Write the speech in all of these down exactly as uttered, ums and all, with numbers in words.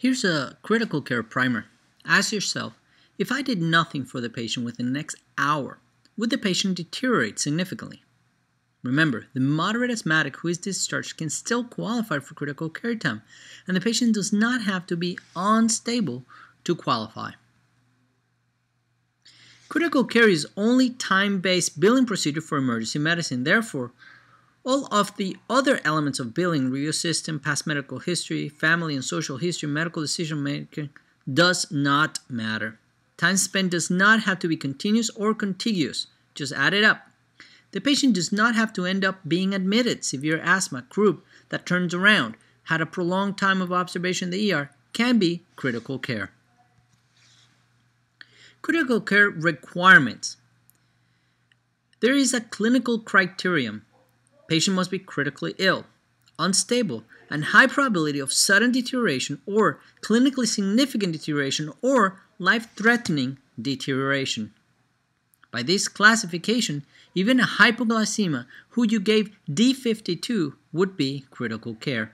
Here's a critical care primer. Ask yourself, if I did nothing for the patient within the next hour, would the patient deteriorate significantly? Remember, the moderate asthmatic who is discharged can still qualify for critical care time, and the patient does not have to be unstable to qualify. Critical care is only time-based billing procedure for emergency medicine. Therefore, all of the other elements of billing, review system, past medical history, family and social history, medical decision making, does not matter. Time spent does not have to be continuous or contiguous. Just add it up. The patient does not have to end up being admitted. Severe asthma, croup that turns around, had a prolonged time of observation in the E R, can be critical care. Critical care requirements. There is a clinical criterion. Patient must be critically ill, unstable, and high probability of sudden deterioration or clinically significant deterioration or life-threatening deterioration. By this classification, even a hypoglycemia who you gave D fifty-two would be critical care.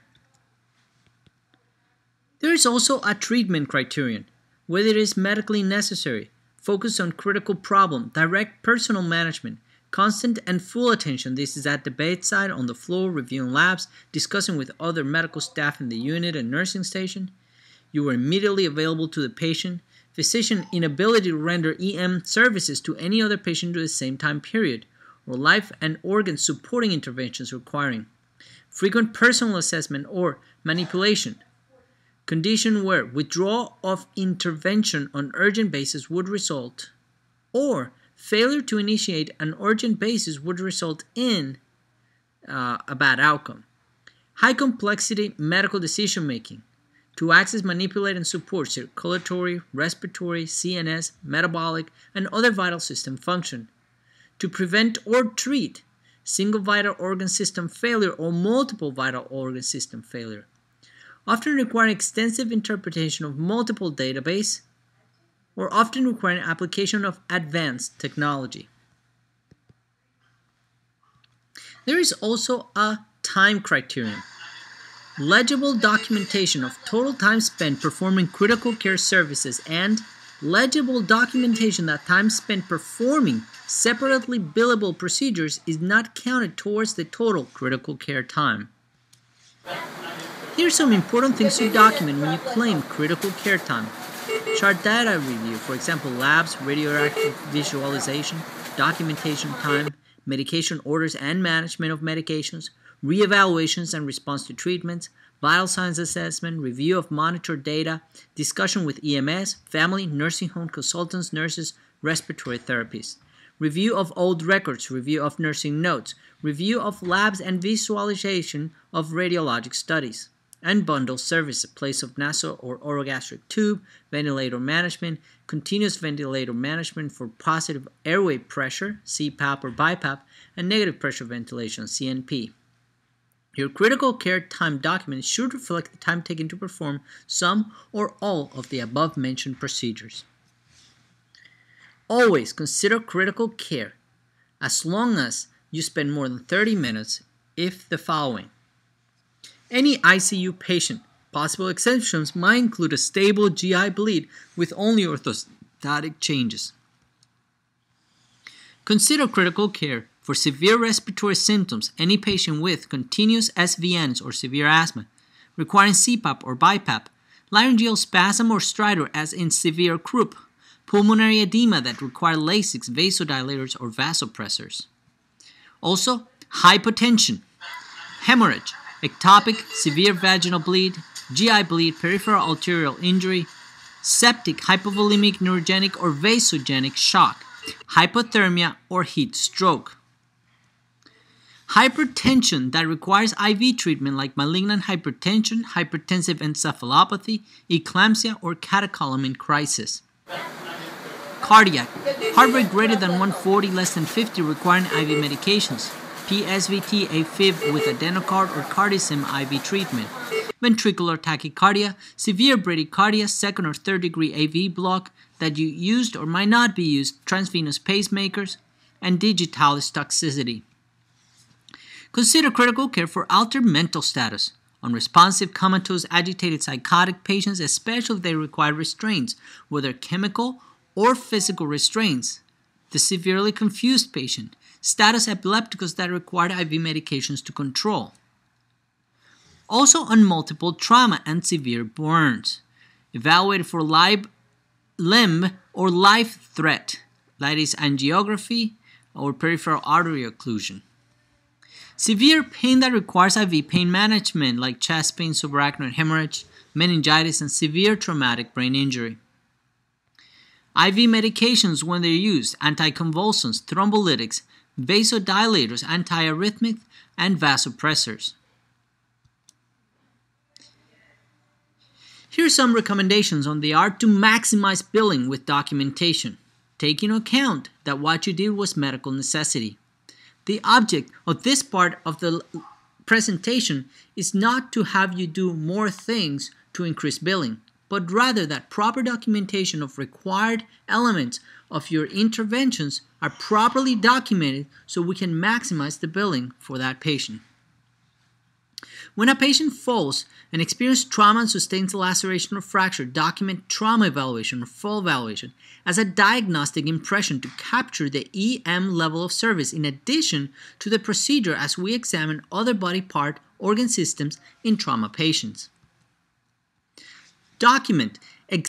There is also a treatment criterion, whether it is medically necessary, focus on critical problem, direct personal management, constant and full attention. This is at the bedside, on the floor, reviewing labs, discussing with other medical staff in the unit and nursing station. You are immediately available to the patient. Physician inability to render E M services to any other patient during the same time period, or life and organ supporting interventions requiring. Frequent personal assessment or manipulation. Condition where withdrawal of intervention on urgent basis would result, or failure to initiate an urgent basis would result in uh, a bad outcome. High complexity medical decision making to access, manipulate, and support circulatory, respiratory, C N S, metabolic, and other vital system function. To prevent or treat single vital organ system failure or multiple vital organ system failure. Often requiring extensive interpretation of multiple databases, or often requiring application of advanced technology. There is also a time criterion. Legible documentation of total time spent performing critical care services and legible documentation that time spent performing separately billable procedures is not counted towards the total critical care time. Here are some important things to document when you claim critical care time. Chart data review, for example, labs, radioactive visualization, documentation time, medication orders and management of medications, reevaluations and response to treatments, vital signs assessment, review of monitored data, discussion with E M S, family, nursing home consultants, nurses, respiratory therapists, review of old records, review of nursing notes, review of labs and visualization of radiologic studies, and bundle service, place of nasal or orogastric tube, ventilator management, continuous ventilator management for positive airway pressure, C PAP or BiPAP, and negative pressure ventilation, C N P. Your critical care time document should reflect the time taken to perform some or all of the above-mentioned procedures. Always consider critical care as long as you spend more than thirty minutes if the following. Any I C U patient. Possible exceptions might include a stable G I bleed with only orthostatic changes. Consider critical care for severe respiratory symptoms. Any patient with continuous S V Ns or severe asthma, requiring C PAP or BiPAP, laryngeal spasm or stridor as in severe croup, pulmonary edema that require Lasix, vasodilators, or vasopressors. Also, hypotension, hemorrhage, ectopic, severe vaginal bleed, G I bleed, peripheral arterial injury, septic, hypovolemic, neurogenic, or vasogenic shock, hypothermia, or heat stroke. Hypertension that requires I V treatment like malignant hypertension, hypertensive encephalopathy, eclampsia, or catecholamine crisis. Cardiac, heart rate greater than one forty, less than fifty, requiring I V medications. P S V T, AFib with adenocard or cardicem I V treatment. Ventricular tachycardia, severe bradycardia, second or third degree A V block that you used or might not be used, transvenous pacemakers, and digitalis toxicity. Consider critical care for altered mental status. Unresponsive, comatose, agitated, psychotic patients, especially if they require restraints, whether chemical or physical restraints. The severely confused patient. Status epilepticus that require I V medications to control. Also on multiple trauma and severe burns. Evaluated for live limb or life threat, that is angiography or peripheral artery occlusion. Severe pain that requires I V pain management like chest pain, subarachnoid hemorrhage, meningitis, and severe traumatic brain injury. I V medications when they're used, anticonvulsants, thrombolytics, vasodilators, antiarrhythmic, and vasopressors. Here are some recommendations on the art to maximize billing with documentation, taking into account that what you did was medical necessity. The object of this part of the presentation is not to have you do more things to increase billing, but rather that proper documentation of required elements of your interventions are properly documented so we can maximize the billing for that patient. When a patient falls and experiences trauma and sustains a laceration or fracture, document trauma evaluation or fall evaluation as a diagnostic impression to capture the E M level of service in addition to the procedure as we examine other body part organ systems in trauma patients. Document